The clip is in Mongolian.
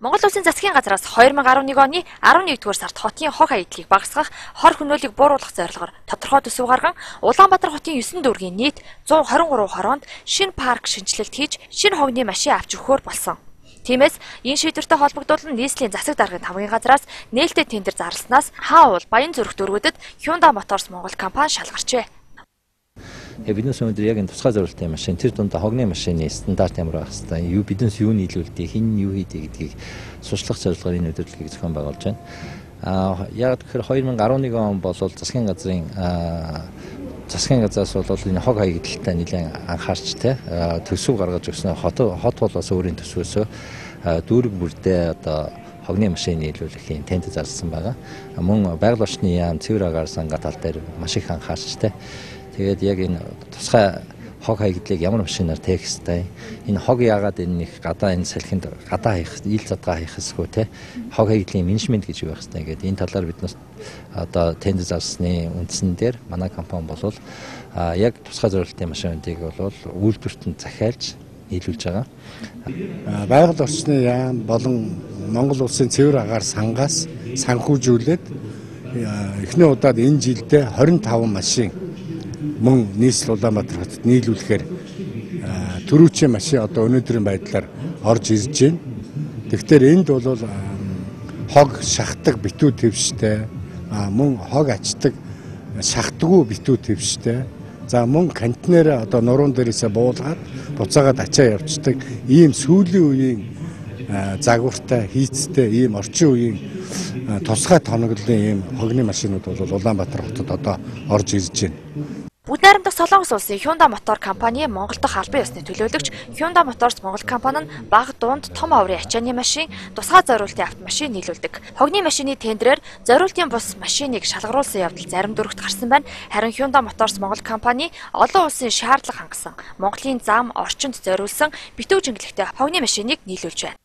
Монгол Улсын засгийн газраас 2011 оны 11-р сард хотын хог хаягдлыг багасгах, хор хөнөөлийг бууруулах зорилгоор тодорхой төсөв гарган Улаанбаатар хотын 9 дүүргийн нийт 123 хороонд шинэ парк шинжилэлт хийж, шинэ хогны машин авч өгөхөөр болсон. Тиймээс энэ шийдвэртэй холбогдуулан нийслэлийн засаг даргын тамгын газраас нээлттэй тендер зарласнаас хаавал Баянзүрх дүүргүүдэд Hyundai Motors Монгол компани шалгарчээ. Биднээс өнөөдөр яг энэ тусгай зорилтын машин тэр дундаа хогны машины стандарт ямар байх хэвээр юу биднээс юу нийлүүлдэг, хин юу хийдэг гэдгийг сурчлах зорилгоор энэ удирдлагыг зохион байгуулж байна. Яг тэгэхээр 2011 он бол засгийн газраас бол энэ хог хаягдaltaй нэлээд анхаарч төсөв гаргаж өгсөн. Хот бол бас өөрийн төсвөөсөө дүүрэг бүрдээ одоо хогны машин нийлүүлэхийн тендер зарласан байгаа. Мөн байгаль орчны яам, цэвэр агаар санга тал дээр маш их анхаарч тэгээд яг энэ тусгай хог хаягдлыг ямар машинаар тээх хэвтэй. Энэ хог яагаад энэ их гадаа энэ салхинд гадаа хаях, ил задгаа хаях хэсгүү хог хаягдлын менежмент гэж юу байх хэвтэй. Ингээд энэ талаар бид нас одоо тендер зарлсны үндсэн дээр манай компани бол яг тусгай зорилтын машинуудыг бол үйлдвэртэн захиалж нийлүүлж байгаа. Байгаль орчны яам болон Монгол улсын цэвэр агаар сангаас санхүүжүүлээд эхний удаад энэ жилдээ 25 машин мөн нийслэл Улаанбаатар хотод нийлүүлэхээр төрүүчийн машин одоо өнөөдрийн байдлаар орж ирж байна. Тэгэхээр энд бол хог шахдаг битүү твштэй, мөн хог ачдаг шахдаггүй битүү твштэй. За мөн контейнер одоо нуруунд дээрээсээ буулгаад буцаагаад ачаа явцдаг ийм сүүлийн үеийн загвартай, хийцтэй ийм орчин үеийн тусгай тоноглолын ийм хогны машинууд бол Улаанбаатар хотод одоо орж ирж байна. Бүгд найрамдах Солонгос улсын Hyundai Motor компани Монгол дахь албан ёсны төлөөлөгч Hyundai Motors Монгол компани нь бага дунд том аврын ачааны машин, тусгай зориултын автомашин нийлүүлдэг. Хогны машины тендерээр зориултын бус машиныг шалгаруулсан явдал зарим дүүрэгт гарсан байна. Харин Hyundai Motors Монгол компани олон улсын шаардлага хангасан Монголын зам, орчинд зориулсан битүү жингэлэгтэй хогны машиныг нийлүүлж байна.